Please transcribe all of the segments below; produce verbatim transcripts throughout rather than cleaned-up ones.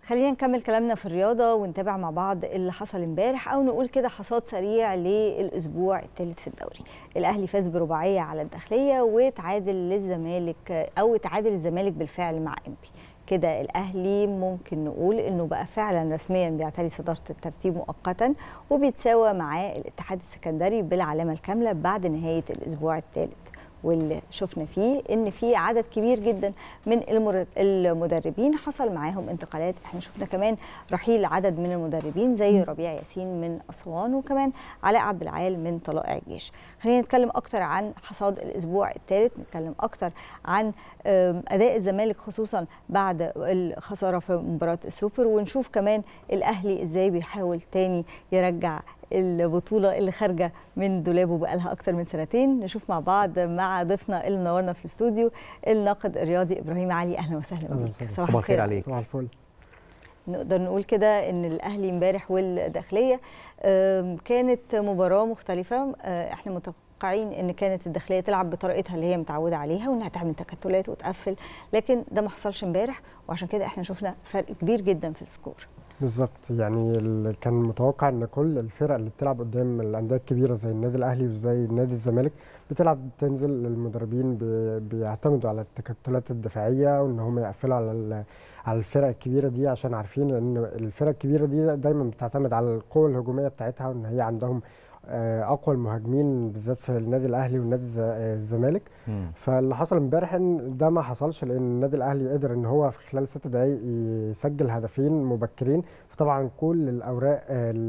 خلينا نكمل كلامنا في الرياضة ونتابع مع بعض اللي حصل امبارح، أو نقول كده حصاد سريع للأسبوع الثالث في الدوري. الأهلي فاز برباعية على الداخلية وتعادل للزمالك أو تعادل الزمالك بالفعل مع إنبي. كده الأهلي ممكن نقول إنه بقى فعلا رسميا بيعتلي صدارة الترتيب مؤقتا وبيتساوى معاه الاتحاد السكندري بالعلامة الكاملة بعد نهاية الأسبوع الثالث، واللي شفنا فيه ان في عدد كبير جدا من المدربين حصل معاهم انتقالات. احنا شفنا كمان رحيل عدد من المدربين زي ربيع ياسين من اسوان وكمان علاء عبد العال من طلائع الجيش. خلينا نتكلم اكتر عن حصاد الاسبوع الثالث، نتكلم اكتر عن اداء الزمالك خصوصا بعد الخساره في مباراه السوبر، ونشوف كمان الاهلي ازاي بيحاول تاني يرجع البطوله اللي خارجه من دولابه بقالها اكتر من سنتين. نشوف مع بعض مع ضيفنا اللي منورنا في الاستوديو الناقد الرياضي ابراهيم علي. اهلا وسهلا بيك. صباح الخير عليك. صباح الفل. نقدر نقول كده ان الاهلي امبارح والداخليه كانت مباراه مختلفه. احنا متوقعين ان كانت الداخليه تلعب بطريقتها اللي هي متعوده عليها وانها تعمل تكتلات وتقفل، لكن ده ما حصلش امبارح، وعشان كده احنا شفنا فرق كبير جدا في السكور. بالظبط، يعني كان متوقع ان كل الفرق اللي بتلعب قدام الانديه الكبيره زي النادي الاهلي وزي نادي الزمالك بتلعب تنزل، المدربين بيعتمدوا على التكتلات الدفاعيه وان هم يقفلوا على على الفرق الكبيره دي، عشان عارفين ان الفرق الكبيره دي دايما بتعتمد على القوه الهجوميه بتاعتها وان هي عندهم اقوى المهاجمين بالذات في النادي الاهلي والنادي الزمالك. فاللي حصل امبارح ان ده ما حصلش، لان النادي الاهلي قدر ان هو في خلال ست دقائق يسجل هدفين مبكرين. فطبعا كل الاوراق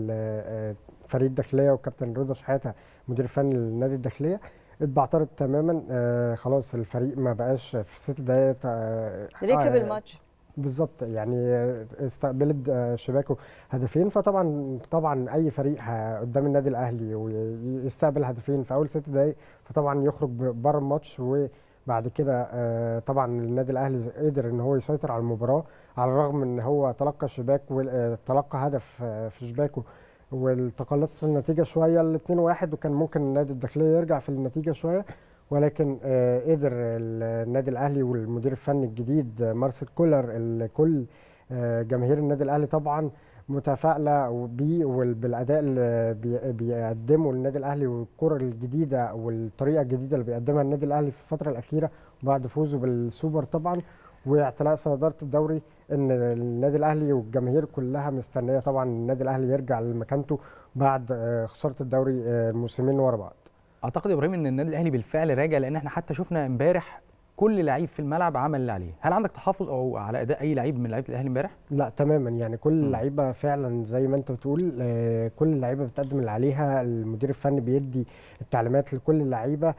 فريق الداخليه وكابتن رضا شحاته مدير فني للنادي الداخليه اتبعترت تماما. خلاص الفريق ما بقاش في ست دقائق ركب الماتش بالظبط، يعني استقبلت شباكه هدفين. فطبعا طبعا اي فريق قدام النادي الاهلي ويستقبل هدفين في اول ست دقائق فطبعا يخرج بره الماتش. وبعد كده طبعا النادي الاهلي قدر ان هو يسيطر على المباراه على الرغم ان هو تلقى شباك وتلقى هدف في شباكه والتقلصت النتيجه شويه ل اتنين واحد، وكان ممكن النادي الداخليه يرجع في النتيجه شويه، ولكن آه قدر النادي الاهلي والمدير الفني الجديد مارسيل كولر كل آه جماهير النادي الاهلي طبعا متفائله بيه وبالاداء اللي بيقدمه النادي الاهلي والكره الجديده والطريقه الجديده اللي بيقدمها النادي الاهلي في الفتره الاخيره بعد فوزه بالسوبر طبعا واعتلاء صداره الدوري. ان النادي الاهلي والجماهير كلها مستنيه طبعا النادي الاهلي يرجع لمكانته بعد آه خساره الدوري آه الموسمين ورا بعض. اعتقد يا ابراهيم ان النادي الاهلي بالفعل راجع، لان احنا حتى شفنا امبارح كل لعيب في الملعب عمل اللي عليه. هل عندك تحفظ او على اداء اي لعيب من لعيبه الاهلي امبارح؟ لا تماما، يعني كل اللعيبه فعلا زي ما انت بتقول، كل اللعيبه بتقدم اللي عليها، المدير الفني بيدي التعليمات لكل اللعيبه،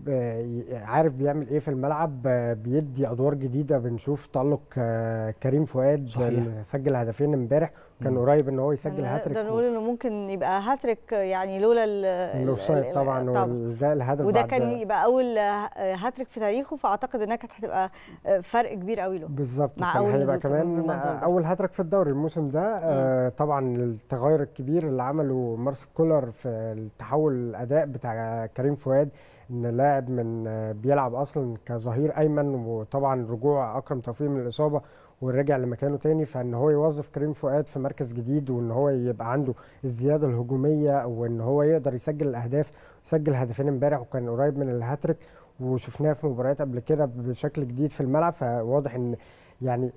عارف بيعمل ايه في الملعب، بيدي ادوار جديده. بنشوف تألق كريم فؤاد سجل هدفين امبارح، كان قريب ان هو يسجل هاتريك. نقدر نقول انه ممكن يبقى هاتريك يعني لولا الاوفسايد طبعا والغاء الهدف، وده كان يبقى اول هاتريك في تاريخه، فاعتقد انها كانت هتبقى فرق كبير قوي له بالظبط. كان هيبقى كمان اول هاتريك في الدوري الموسم ده. آه طبعا التغير الكبير اللي عمله مارسيل كولر في التحول الاداء بتاع كريم فؤاد، ان لاعب من بيلعب اصلا كظهير ايمن، وطبعا رجوع اكرم توفيق من الاصابه ورجع لمكانه تاني، فان هو يوظف كريم فؤاد في مركز جديد وان هو يبقى عنده الزياده الهجوميه وان هو يقدر يسجل الاهداف. سجل هدفين امبارح وكان قريب من الهاتريك، وشفناه في مباريات قبل كده بشكل جديد في الملعب. فواضح ان يعني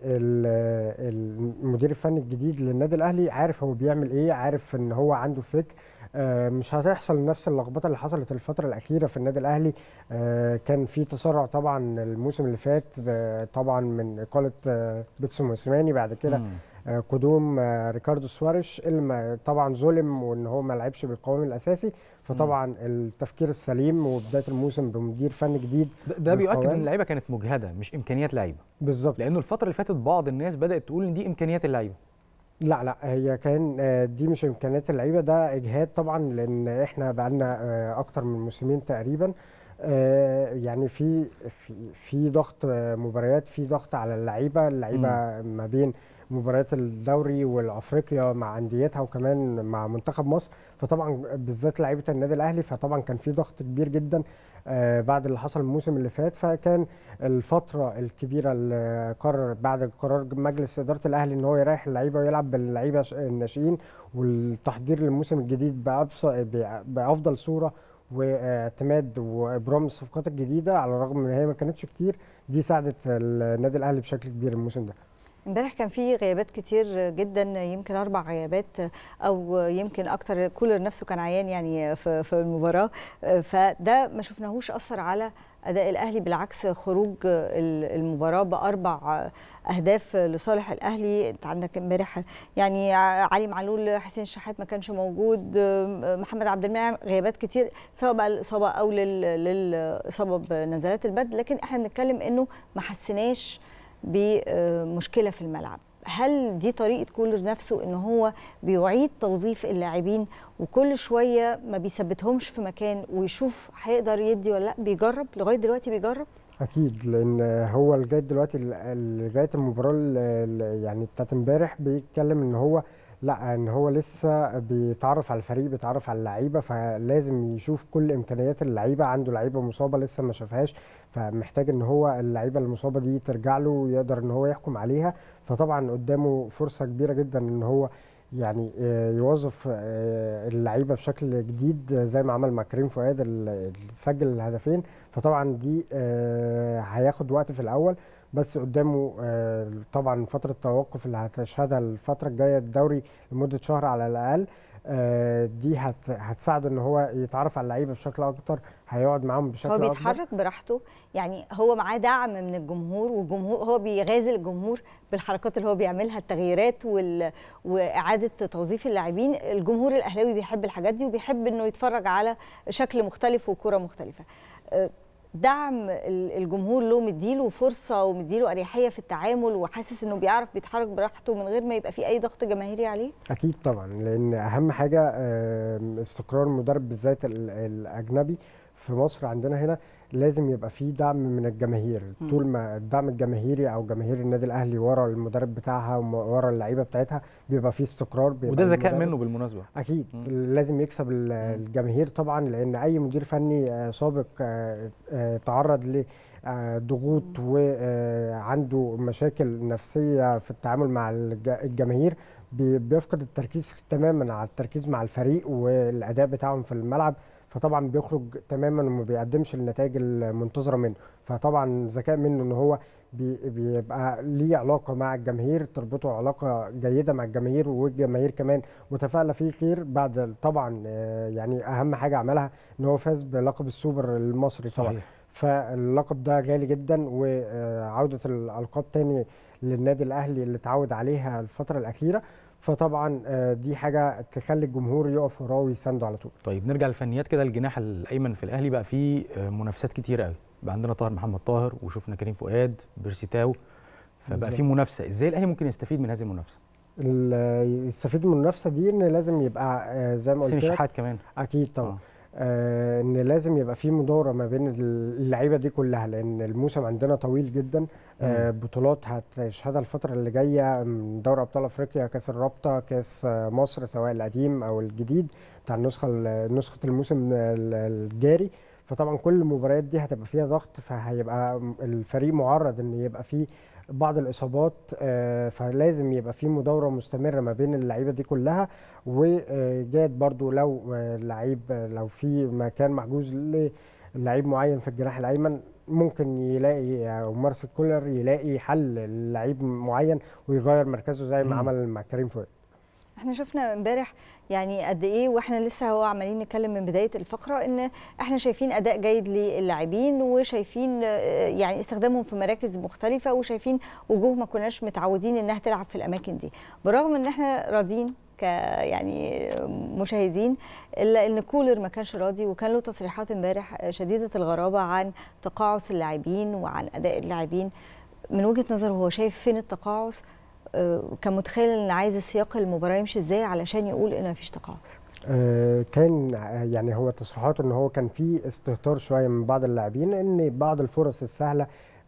المدير الفني الجديد للنادي الاهلي عارف هو بيعمل ايه، عارف ان هو عنده فكر. مش هتحصل نفس اللخبطه اللي حصلت الفتره الاخيره في النادي الاهلي. كان في تسرع طبعا الموسم اللي فات طبعا من اقاله بيتسو موسيماني، بعد كده قدوم ريكاردو سواريش اللي طبعا ظلم وان هو ما لعبش بالقوام الاساسي. فطبعا التفكير السليم وبدايه الموسم بمدير فني جديد ده بيؤكد ان اللعيبه كانت مجهده مش امكانيات لعيبه. بالظبط، لانه الفتره اللي فاتت بعض الناس بدات تقول ان دي امكانيات اللعيبه. لا لا، هي كان دي مش امكانيات اللعيبه، ده اجهاد طبعا، لان احنا بقالنا اكتر من موسمين تقريبا يعني في في في ضغط مباريات، في ضغط على اللعيبه، اللعيبه ما بين مباريات الدوري والافريقيا مع انديتها وكمان مع منتخب مصر. فطبعا بالذات لعيبه النادي الاهلي، فطبعا كان في ضغط كبير جدا آه بعد اللي حصل الموسم اللي فات. فكان الفتره الكبيره اللي قرر بعد قرار مجلس اداره الاهلي ان هو يريح اللعيبه ويلعب باللعيبه الناشئين والتحضير للموسم الجديد بافضل صوره واعتماد وابرام الصفقات الجديده، على الرغم ان هي ما كانتش كتير، دي ساعدت النادي الاهلي بشكل كبير الموسم ده. امبارح كان في غيابات كتير جدا، يمكن اربع غيابات او يمكن اكتر. كولر نفسه كان عيان يعني في في المباراه، فده ما شفناهوش اثر على اداء الاهلي، بالعكس خروج المباراه باربع اهداف لصالح الاهلي. انت عندك امبارح يعني علي معلول، حسين الشحات ما كانش موجود، محمد عبد المنعم، غيابات كتير سواء بقى الاصابه او للاصابه بنزلات البرد، لكن احنا بنتكلم انه ما حسناش بمشكله في الملعب. هل دي طريقه كولر نفسه ان هو بيعيد توظيف اللاعبين وكل شويه ما بيثبتهمش في مكان ويشوف هيقدر يدي ولا لا؟ بيجرب لغايه دلوقتي، بيجرب اكيد، لان هو لغايه دلوقتي لغايه المباراه يعني بتاعت امبارح بيتكلم ان هو لا، ان هو لسه بيتعرف على الفريق، بيتعرف على اللعيبه، فلازم يشوف كل امكانيات اللعيبه. عنده لعيبه مصابه لسه ما شافهاش، فمحتاج ان هو اللعيبه المصابه دي ترجع له ويقدر ان هو يحكم عليها. فطبعا قدامه فرصه كبيره جدا ان هو يعني يوظف اللعيبه بشكل جديد زي ما عمل مع كريم فؤاد اللي سجل الهدفين. فطبعا دي هياخد وقت في الاول، بس قدامه طبعا فتره التوقف اللي هتشهدها الفتره الجايه الدوري لمده شهر على الاقل، دي هتساعده ان هو يتعرف على اللعيبه بشكل اكتر، هيقعد معاهم بشكل اكتر. هو اكتر، بيتحرك براحته، يعني هو معاه دعم من الجمهور، والجمهور هو بيغازل الجمهور بالحركات اللي هو بيعملها، التغييرات وال... واعاده توظيف اللاعبين. الجمهور الاهلاوي بيحب الحاجات دي وبيحب انه يتفرج على شكل مختلف وكره مختلفه. دعم الجمهور له مديله فرصه ومديله اريحيه في التعامل، وحاسس انه بيعرف بيتحرك براحته من غير ما يبقى في اي ضغط جماهيري عليه. اكيد طبعا، لان اهم حاجه استقرار المدرب بالذات الاجنبي. في مصر عندنا هنا لازم يبقى في دعم من الجماهير. م. طول ما الدعم الجماهيري او جماهير النادي الاهلي ورا المدرب بتاعها ورا اللعيبه بتاعتها بيبقى في استقرار، بيبقى وده ذكاء منه بالمناسبه. اكيد م. لازم يكسب الجماهير طبعا، لان اي مدير فني سابق تعرض لضغوط وعنده مشاكل نفسيه في التعامل مع الجماهير بيفقد التركيز تماما على التركيز مع الفريق والاداء بتاعهم في الملعب، فطبعا بيخرج تماما وما بيقدمش النتائج المنتظره منه. فطبعا ذكاء منه ان هو بيبقى ليه علاقه مع الجماهير، تربطه علاقه جيده مع الجماهير، والجماهير كمان متفائله فيه خير. بعد طبعا يعني اهم حاجه عملها ان هو فاز بلقب السوبر المصري طبعا. صحيح. فاللقب ده غالي جدا، وعوده الالقاب تاني للنادي الاهلي اللي اتعود عليها الفتره الاخيره، فطبعا دي حاجه تخلي الجمهور يقف وراه ويسانده على طول. طيب نرجع للفنيات كده. الجناح الايمن في الاهلي بقى فيه منافسات كتيره قوي، بقى عندنا طاهر محمد طاهر، وشفنا كريم فؤاد، بيرسي تاو، فبقى في منافسه. ازاي الاهلي ممكن يستفيد من هذه المنافسه؟ يستفيد من المنافسه دي ان لازم يبقى زي ما قلت لك، حسين الشحات كمان اكيد طبعا. آه. آه ان لازم يبقى في مداوره ما بين اللعيبه دي كلها، لان الموسم عندنا طويل جدا. آه بطولات هتشهدها الفتره اللي جايه، دوري ابطال افريقيا، كاس الرابطه، كاس مصر سواء القديم او الجديد بتاع النسخه نسخه الموسم الجاري. فطبعا كل المباريات دي هتبقى فيها ضغط، فهيبقى الفريق معرض ان يبقى فيه بعض الاصابات، فلازم يبقى في مداوره مستمره ما بين اللعيبه دي كلها. وجاد برضو لو لعيب، لو في مكان محجوز للعيب معين في الجناح الايمن، ممكن يلاقي او مارسيل كولر يلاقي حل للعيب معين ويغير مركزه زي ما عمل مع كريم فؤاد. احنا شفنا امبارح يعني قد ايه، واحنا لسه هو عمالين نتكلم من بدايه الفقره، ان احنا شايفين اداء جيد للاعبين، وشايفين يعني استخدامهم في مراكز مختلفه، وشايفين وجوه ما كناش متعودين انها تلعب في الاماكن دي، برغم ان احنا راضيين ك يعني مشاهدين، الا ان كولر ما كانش راضي، وكان له تصريحات امبارح شديده الغرابه عن تقاعس اللاعبين وعن اداء اللاعبين. من وجهه نظره هو شايف فين التقاعس؟ كان متخيل ان عايز السياق المباراه يمشي ازاي علشان يقول ان مفيش تقاعس؟ آه كان يعني هو تصريحاته ان هو كان في استهتار شويه من بعض اللاعبين، ان بعض الفرص السهله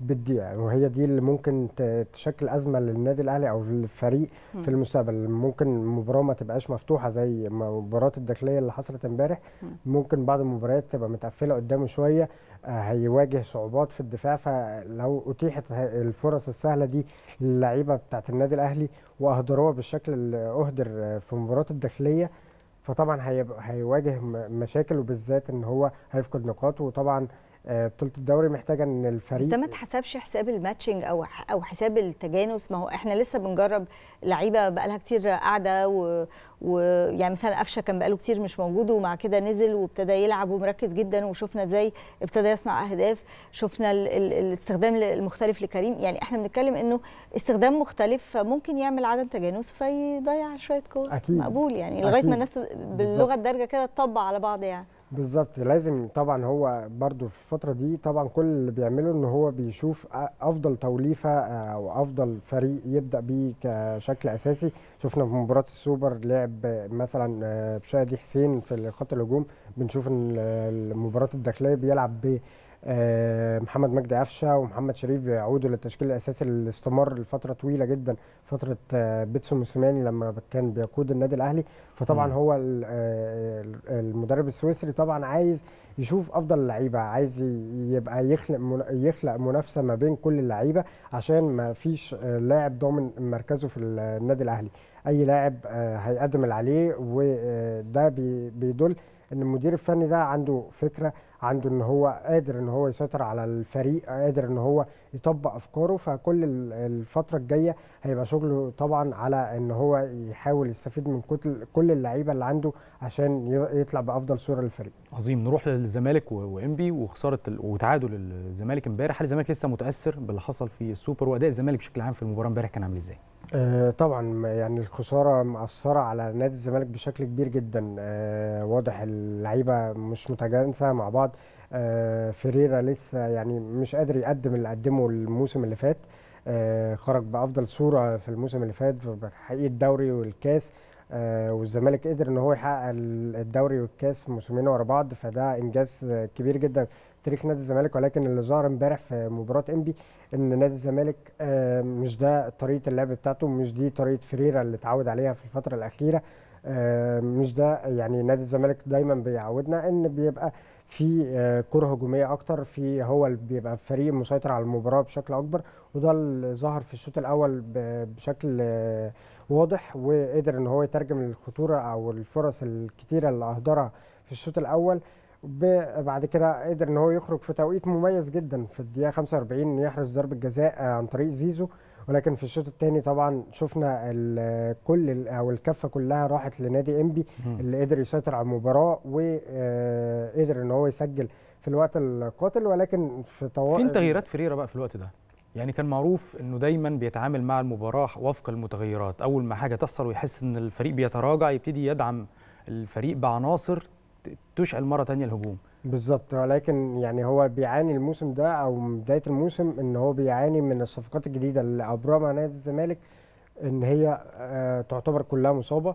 بتضيع، وهي دي اللي ممكن تشكل ازمه للنادي الاهلي او الفريق في المستقبل. ممكن المباراه ما تبقاش مفتوحه زي مباراه الداخليه اللي حصلت امبارح، ممكن بعض المباريات تبقى متقفله قدامه شويه، هيواجه صعوبات في الدفاع. فلو اتيحت الفرص السهله دي للعيبه بتاعت النادي الاهلي واهدروها بالشكل اللي اهدر في مباراه الداخليه، فطبعا هيواجه مشاكل، وبالذات ان هو هيفقد نقاط. وطبعا بطوله الدوري محتاجه ان الفريق، بس ده ما اتحسبش حساب الماتشنج او او حساب التجانس. ما هو احنا لسه بنجرب لعيبه بقى لها كتير قاعده، ويعني مثلا قفشه كان بقى له كتير مش موجود، ومع كده نزل وابتدى يلعب ومركز جدا، وشفنا ازاي ابتدى يصنع اهداف. شفنا ال ال الاستخدام المختلف لكريم. يعني احنا بنتكلم انه استخدام مختلف فممكن يعمل عدم تجانس فيضيع شويه كور، مقبول يعني لغايه ما الناس باللغه الدارجه كده تطبق على بعض يعني. بالظبط. لازم طبعا هو برضو في الفتره دي طبعا كل اللي بيعمله ان هو بيشوف افضل توليفه او افضل فريق يبدا بيه كشكل اساسي. شفنا في مباراه السوبر لعب مثلا بشادي حسين في خط الهجوم، بنشوف ان المباراه الداخليه بيلعب ب محمد مجدي قفشه ومحمد شريف بيعودوا للتشكيل الاساسي اللي استمر لفتره طويله جدا، فتره بيتسو موسيماني لما كان بيقود النادي الاهلي. فطبعا م. هو المدرب السويسري طبعا عايز يشوف افضل اللعيبه، عايز يبقى يخلق يخلق منافسه ما بين كل اللعيبه، عشان ما فيش لاعب ضامن مركزه في النادي الاهلي. اي لاعب هيقدم اللي عليه، وده بيدل ان المدير الفني ده عنده فكره، عنده ان هو قادر ان هو يسيطر على الفريق، قادر ان هو يطبق افكاره. فكل الفتره الجايه هيبقى شغله طبعا على ان هو يحاول يستفيد من كل اللعيبه اللي عنده عشان يطلع بافضل صوره للفريق. عظيم. نروح للزمالك وانبي وخساره وتعادل الزمالك امبارح. هل الزمالك لسه متاثر باللي حصل في السوبر، واداء الزمالك بشكل عام في المباراه امبارح كان عامل ازاي؟ آه طبعا يعني الخساره مأثره على نادي الزمالك بشكل كبير جدا. آه واضح اللعيبه مش متجانسه مع بعض. آه فيريرا لسه يعني مش قادر يقدم اللي قدمه الموسم اللي فات. آه خرج بافضل صوره في الموسم اللي فات بتحقيق الدوري والكاس، آه والزمالك قدر ان هو يحقق الدوري والكاس موسمين ورا بعض، فده انجاز كبير جدا في تاريخ نادي الزمالك. ولكن اللي ظهر امبارح في مباراه انبي ان نادي الزمالك آه مش ده طريقه اللعب بتاعته، مش دي طريقه فيريرا اللي اتعود عليها في الفتره الاخيره. آه مش ده يعني نادي الزمالك دايما بيعودنا ان بيبقى في آه كره هجوميه اكتر، في هو اللي بيبقى فريق مسيطر على المباراه بشكل اكبر، وده اللي ظهر في الشوط الاول بشكل آه واضح، وقدر ان هو يترجم الخطوره او الفرص الكتيره اللي اهدرها في الشوط الاول. بعد كده قدر ان هو يخرج في توقيت مميز جدا في الدقيقه خمسة وأربعين يحرز ضربه جزاء عن طريق زيزو. ولكن في الشوط الثاني طبعا شفنا كل او الكفه كلها راحت لنادي انبي اللي قدر يسيطر على المباراه وقدر ان هو يسجل في الوقت القاتل. ولكن في طوال فين تغييرات فيريرا بقى في الوقت ده؟ يعني كان معروف انه دايما بيتعامل مع المباراه وفق المتغيرات، اول ما حاجه تحصل ويحس ان الفريق بيتراجع يبتدي يدعم الفريق بعناصر تشعل مره ثانيه الهجوم. بالظبط. ولكن يعني هو بيعاني الموسم ده او من بدايه الموسم ان هو بيعاني من الصفقات الجديده اللي ابرمها نادي الزمالك، ان هي آه تعتبر كلها مصابه.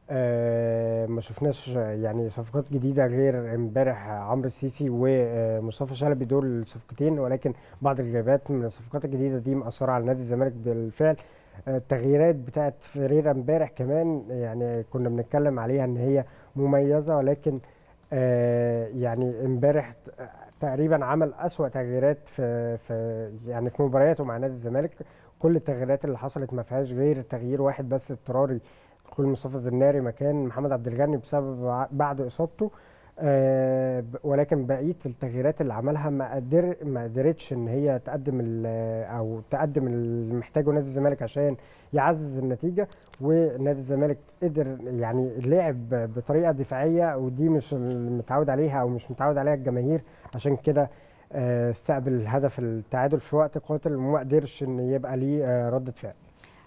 آه ما شفناش يعني صفقات جديده غير امبارح عمرو السيسي ومصطفى شلبي، دول الصفقتين. ولكن بعض الغيابات من الصفقات الجديده دي مأثره على نادي الزمالك بالفعل. التغييرات بتاعت فيريرا امبارح كمان يعني كنا بنتكلم عليها ان هي مميزه، ولكن آه يعني امبارح تقريبا عمل اسوأ تغييرات في في يعني في مبارياته مع نادي الزمالك. كل التغييرات اللي حصلت ما فيهاش غير تغيير واحد بس اضطراري، دخول مصطفى الزناري مكان محمد عبد الغني بسبب بعد اصابته. آه ولكن بقيه التغييرات اللي عملها ما قدر ما قدرتش ان هي تقدم او تقدم اللي محتاجه نادي الزمالك عشان يعزز النتيجه. ونادي الزمالك قدر يعني لعب بطريقه دفاعيه، ودي مش متعود عليها او مش متعود عليها الجماهير، عشان كده آه استقبل هدف التعادل في وقت قاتل وما قدرش ان يبقى ليه آه رده فعل.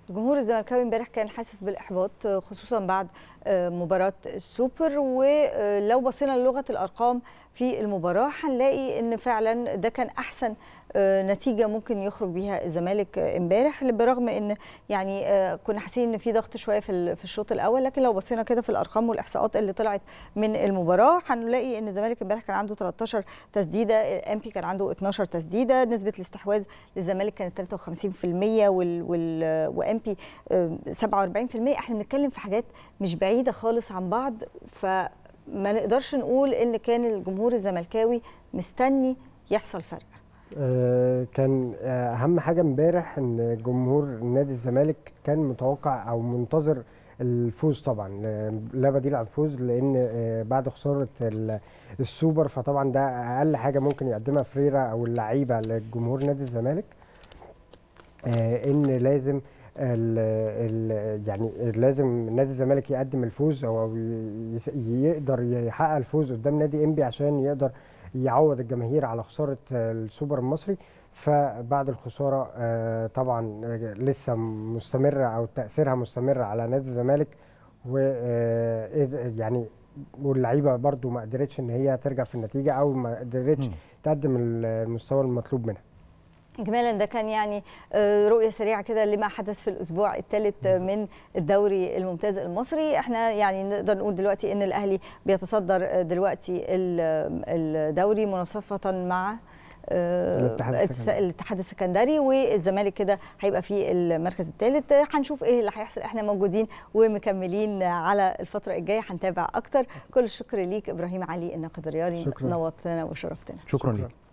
الجمهور الزملكاوي امبارح كان حاسس بالاحباط خصوصا بعد مباراه السوبر، ولو بصينا للغه الارقام في المباراه هنلاقي ان فعلا ده كان احسن نتيجه ممكن يخرج بيها الزمالك امبارح، برغم ان يعني كنا حاسين ان في ضغط شويه في في الشوط الاول، لكن لو بصينا كده في الارقام والاحصاءات اللي طلعت من المباراه هنلاقي ان الزمالك امبارح كان عنده تلتاشر تسديده، امبي كان عنده اتناشر تسديده، نسبه الاستحواذ للزمالك كانت تلاتة وخمسين في المية وال وال وامبي سبعة وأربعين في المية. احنا بنتكلم في حاجات مش بعيده خالص عن بعض، فما نقدرش نقول ان كان الجمهور الزملكاوي مستني يحصل فرق. آه كان آه اهم حاجه امبارح ان جمهور نادي الزمالك كان متوقع او منتظر الفوز طبعا، لا بديل عن الفوز، لان آه بعد خساره السوبر فطبعا ده اقل حاجه ممكن يقدمها فريرا او اللعيبه لجمهور نادي الزمالك، آه ان لازم ال ال يعني لازم نادي الزمالك يقدم الفوز او يقدر يحقق الفوز قدام نادي انبي عشان يقدر يعوض الجماهير على خساره السوبر المصري. فبعد الخساره طبعا لسه مستمره او تاثيرها مستمر على نادي الزمالك، و يعني واللعيبه برضو ما قدرتش ان هي ترجع في النتيجه او ما قدرتش تقدم المستوى المطلوب منها. اجمالا ده كان يعني رؤيه سريعه كده لما حدث في الاسبوع الثالث من الدوري الممتاز المصري. احنا يعني نقدر نقول دلوقتي ان الاهلي بيتصدر دلوقتي الدوري مناصفه مع الاتحاد السكندري، والزمالك كده هيبقى في المركز الثالث. هنشوف ايه اللي هيحصل، احنا موجودين ومكملين على الفتره الجايه، هنتابع اكتر. كل الشكر ليك ابراهيم علي الناقد الرياضي، نورتنا وشرفتنا. شكرا ليك.